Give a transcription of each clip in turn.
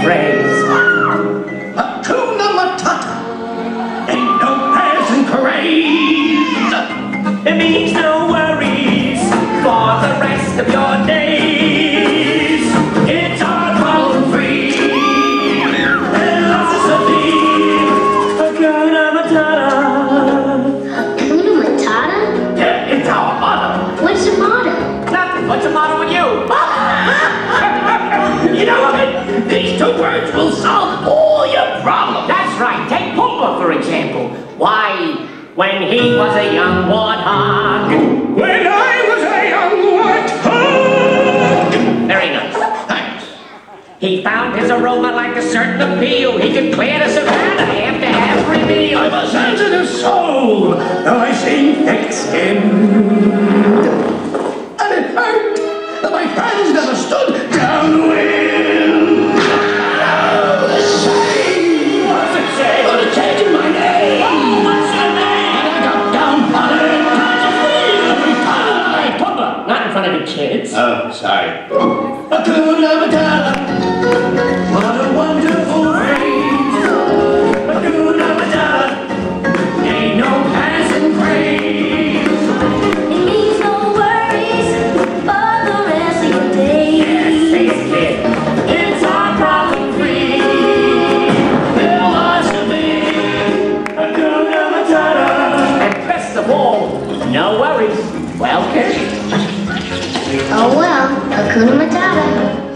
phrase. Hakuna Matata. Ain't no passing craze. It means no worries for the rest of your days. It's all problem-free philosophy. Hakuna Matata. Hakuna Matata? Yeah, it's our motto. What's the motto? Nothing. What's the motto with you? You know what? These two words will solve all your problems. That's right. Take Pumbaa, for example. Why, when he was a young warthog. When I was a young warthog. Very nice. Thanks. He found his aroma like a certain appeal. He could clear the savannah after every meal. I'm a sensitive soul, though I seem thick-skinned. And it hurt that my friends never stood downwind. Oh, the shame! What's it say? For the change in my name. Oh, what's your name? And I got downhearted. Every time. Hey, Pumbaa, not in front of the kids. Oh, sorry. Hakuna Matata. What a wonderful phrase. Hakuna Matata. Ain't no passing craze. It means no worries for the rest of your days. Say it, kid. It's our problem-free Philosophy. Hakuna Matata. and best of all, no worries. Well, kid. Oh well, Hakuna Matata.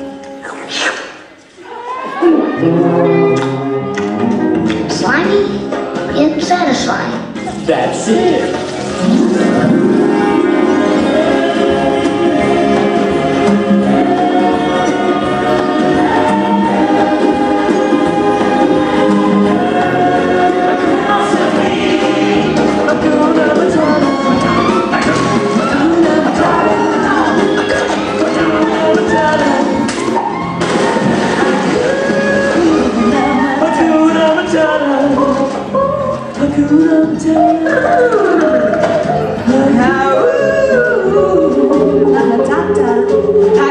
Slimy, yet satisfying. That's it. Matata.